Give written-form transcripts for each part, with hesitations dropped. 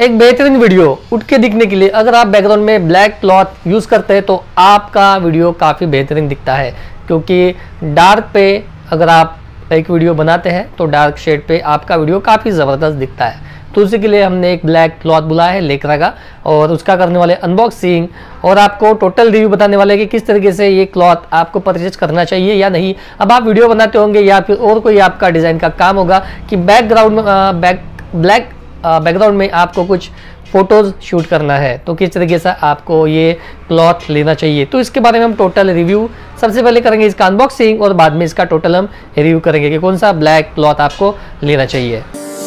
एक बेहतरीन वीडियो उठ के दिखने के लिए अगर आप बैकग्राउंड में ब्लैक क्लॉथ यूज़ करते हैं तो आपका वीडियो काफ़ी बेहतरीन दिखता है, क्योंकि डार्क पे अगर आप एक वीडियो बनाते हैं तो डार्क शेड पे आपका वीडियो काफ़ी ज़बरदस्त दिखता है। तो उसी के लिए हमने एक ब्लैक क्लॉथ बुलाया है लेकरा का, और उसका करने वाले अनबॉक्सिंग और आपको टोटल रिव्यू बताने वाले कि किस तरीके से ये क्लॉथ आपको परचेज करना चाहिए या नहीं। अब आप वीडियो बनाते होंगे या फिर और कोई आपका डिज़ाइन का काम होगा कि बैकग्राउंड में ब्लैक बैकग्राउंड में आपको कुछ फोटोज़ शूट करना है, तो किस तरीके से आपको ये क्लॉथ लेना चाहिए, तो इसके बारे में हम टोटल रिव्यू सबसे पहले करेंगे, इसका अनबॉक्सिंग, और बाद में इसका टोटल हम रिव्यू करेंगे कि कौन सा ब्लैक क्लॉथ आपको लेना चाहिए।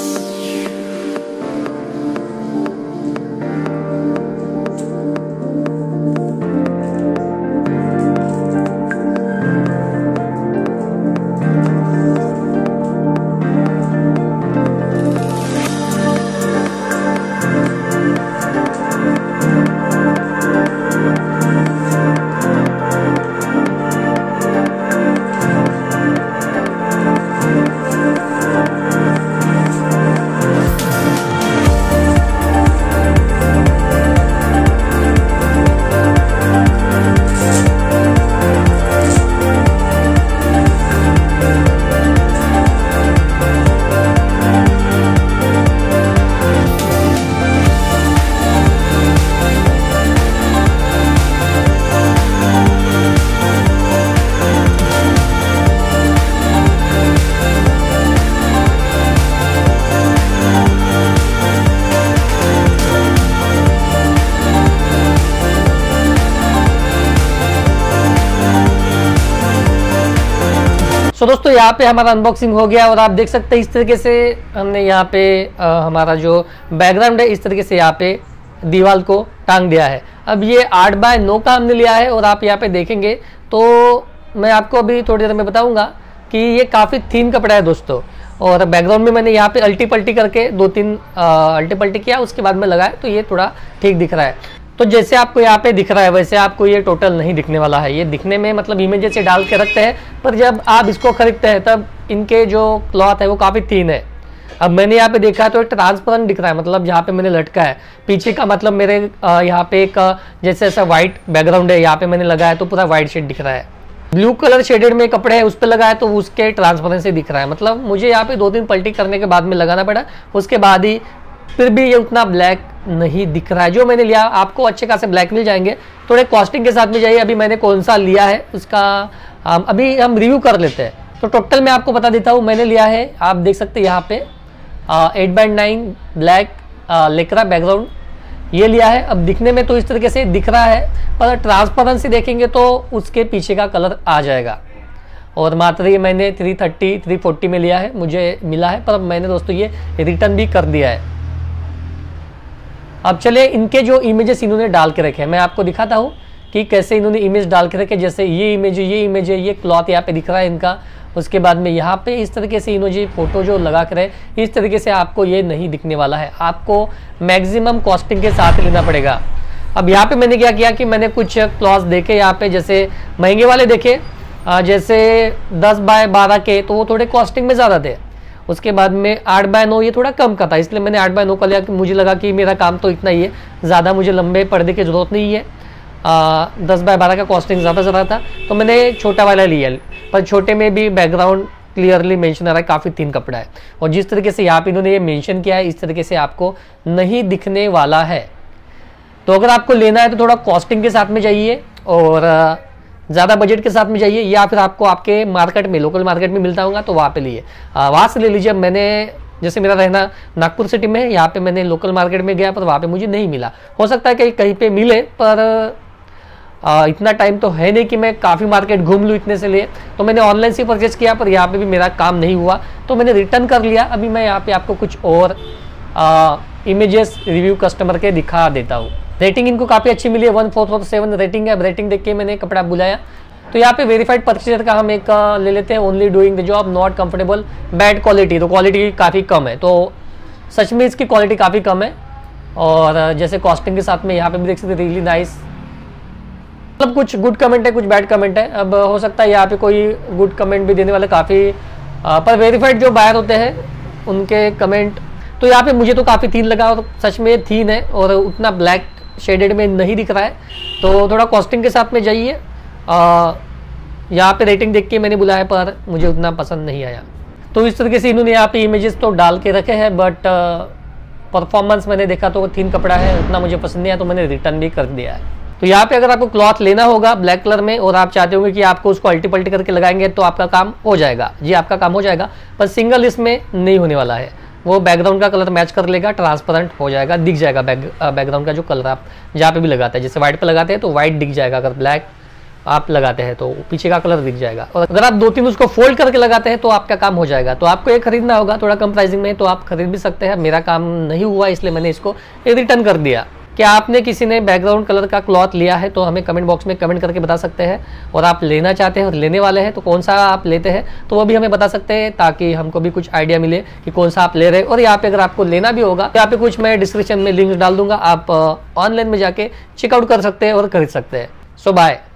तो दोस्तों यहाँ पे हमारा अनबॉक्सिंग हो गया और आप देख सकते हैं इस तरीके से हमने यहाँ पे हमारा जो बैकग्राउंड है इस तरीके से यहाँ पे दीवार को टांग दिया है। अब ये 8x9 का हमने लिया है और आप यहाँ पे देखेंगे तो मैं आपको अभी थोड़ी देर में बताऊंगा कि ये काफ़ी थीन कपड़ा है दोस्तों। और बैकग्राउंड में मैंने यहाँ पे अल्टी पल्टी करके 2-3 अल्टी पल्टी किया, उसके बाद में लगाया तो ये थोड़ा ठीक दिख रहा है। तो जैसे आपको यहाँ पे दिख रहा है वैसे आपको ये टोटल नहीं दिखने वाला है। ये दिखने में मतलब इमेजेस से डाल के रखते हैं, पर जब आप इसको खरीदते हैं तब इनके जो क्लॉथ है वो काफ़ी थीन है। अब मैंने यहाँ पे देखा तो एक ट्रांसपेरेंट दिख रहा है, मतलब जहाँ पे मैंने लटका है पीछे का, मतलब मेरे यहाँ पे एक जैसे ऐसा व्हाइट बैकग्राउंड है, यहाँ पे मैंने लगाया तो पूरा व्हाइट शेड दिख रहा है। ब्लू कलर शेडेड में कपड़े है उस पर लगाया तो उसके ट्रांसपेरेंसी दिख रहा है। मतलब मुझे यहाँ पे 2-3 पलटी करने के बाद में लगाना पड़ा, उसके बाद ही फिर भी ये उतना ब्लैक नहीं दिख रहा है। जो मैंने लिया आपको अच्छे खासे ब्लैक मिल जाएंगे, थोड़े कॉस्टिंग के साथ में जाइए। अभी मैंने कौन सा लिया है उसका अभी हम रिव्यू कर लेते हैं। तो टोटल मैं आपको बता देता हूँ, मैंने लिया है आप देख सकते हैं यहाँ पे 8x9 ब्लैक लेकरा बैकग्राउंड ये लिया है। अब दिखने में तो इस तरीके से दिख रहा है, पर ट्रांसपेरेंसी देखेंगे तो उसके पीछे का कलर आ जाएगा। और मात्र ये मैंने 330-340 में लिया है, मुझे मिला है, पर मैंने दोस्तों ये रिटर्न भी कर दिया है। अब चलिए इनके जो इमेजेस इन्होंने डाल के रखे हैं मैं आपको दिखाता हूँ कि कैसे इन्होंने इमेज डाल के रखे। जैसे ये इमेज है, ये क्लॉथ यहाँ पे दिख रहा है इनका। उसके बाद में यहाँ पे इस तरीके से इन्होंने फोटो जो लगा कर है, इस तरीके से आपको ये नहीं दिखने वाला है, आपको मैक्सिमम कॉस्टिंग के साथ लेना पड़ेगा। अब यहाँ पे मैंने क्या किया कि मैंने कुछ क्लॉथ देखे यहाँ पे, जैसे महंगे वाले देखे, जैसे 10x12 के, तो वो थोड़े कॉस्टिंग में ज़्यादा थे। उसके बाद में 8x9 ये थोड़ा कम का था, इसलिए मैंने 8x9 का लिया कि मुझे लगा कि मेरा काम तो इतना ही है, ज़्यादा मुझे लंबे पर्दे की ज़रूरत नहीं है। 10x12 का कॉस्टिंग ज़्यादा था तो मैंने छोटा वाला लिया, पर छोटे में भी बैकग्राउंड क्लियरली मेंशन आ रहा है, काफ़ी थीन कपड़ा है। और जिस तरीके से यहाँ पे इन्होंने ये मेंशन किया है इस तरीके से आपको नहीं दिखने वाला है। तो अगर आपको लेना है तो थोड़ा कॉस्टिंग के साथ में जाइए और ज़्यादा बजट के साथ में जाइए, या फिर आपको आपके मार्केट में लोकल मार्केट में मिलता होगा तो वहाँ पे लिए वहाँ से ले लीजिए। मैंने जैसे मेरा रहना नागपुर सिटी में है, यहाँ पे मैंने लोकल मार्केट में गया पर वहाँ पे मुझे नहीं मिला। हो सकता है कहीं पे मिले, पर इतना टाइम तो है नहीं कि मैं काफ़ी मार्केट घूम लूँ इतने से लिए, तो मैंने ऑनलाइन से परचेज किया, पर यहाँ पे भी मेरा काम नहीं हुआ तो मैंने रिटर्न कर लिया। अभी मैं यहाँ पे आपको कुछ और इमेजेस रिव्यू कस्टमर के दिखा देता हूँ। रेटिंग इनको काफ़ी अच्छी मिली है, 1.47 रेटिंग है। रेटिंग देख के मैंने कपड़ा बुलाया। तो यहाँ पे वेरीफाइड परचेजर का हम एक ले लेते हैं, only doing the job, not comfortable, bad quality. तो क्वालिटी काफ़ी कम है, तो सच में इसकी क्वालिटी काफ़ी कम है। और जैसे कॉस्टिंग के साथ में यहाँ पे भी देख सकते, रियली नाइस, मतलब कुछ गुड कमेंट है कुछ बैड कमेंट है। अब हो सकता है यहाँ पे कोई गुड कमेंट भी देने वाले काफ़ी, पर वेरीफाइड जो बायर होते हैं उनके कमेंट तो यहाँ पे मुझे तो काफ़ी थीन लगा और सच में थीन है और उतना ब्लैक शेडेड में नहीं दिख रहा है, तो थोड़ा कॉस्टिंग के साथ में जाइए। यहाँ पे रेटिंग देख के मैंने बुलाया पर मुझे उतना पसंद नहीं आया। तो इस तरीके से इन्होंने यहाँ पे इमेजेस तो डाल के रखे हैं, बट परफॉर्मेंस मैंने देखा तो थीन कपड़ा है, उतना मुझे पसंद नहीं आया, तो मैंने रिटर्न भी कर दिया है। तो यहाँ पे अगर आपको क्लॉथ लेना होगा ब्लैक कलर में और आप चाहते होंगे कि आपको उसको अल्टी पल्टी करके लगाएंगे तो आपका काम हो जाएगा, जी आपका काम हो जाएगा, पर सिंगल इसमें नहीं होने वाला है। वो बैकग्राउंड का कलर मैच कर लेगा, ट्रांसपेरेंट हो जाएगा, दिख जाएगा बैकग्राउंड का जो कलर आप जहाँ पे भी लगाते हैं। जैसे व्हाइट पे लगाते हैं तो व्हाइट दिख जाएगा, अगर ब्लैक आप लगाते हैं तो पीछे का कलर दिख जाएगा। और अगर आप 2-3 उसको फोल्ड करके लगाते हैं तो आपका काम हो जाएगा। तो आपको ये खरीदना होगा थोड़ा कम प्राइसिंग में, तो आप खरीद भी सकते हैं। मेरा काम नहीं हुआ इसलिए मैंने इसको रिटर्न कर दिया। क्या आपने किसी ने बैकग्राउंड कलर का क्लॉथ लिया है तो हमें कमेंट बॉक्स में कमेंट करके बता सकते हैं, और आप लेना चाहते हैं और लेने वाले हैं तो कौन सा आप लेते हैं तो वो भी हमें बता सकते हैं, ताकि हमको भी कुछ आइडिया मिले कि कौन सा आप ले रहे हैं। और यहाँ पे अगर आपको लेना भी होगा तो यहाँ पे कुछ मैं डिस्क्रिप्शन में लिंक डाल दूंगा, आप ऑनलाइन में जाके चेकआउट कर सकते हैं और खरीद सकते हैं। So bye.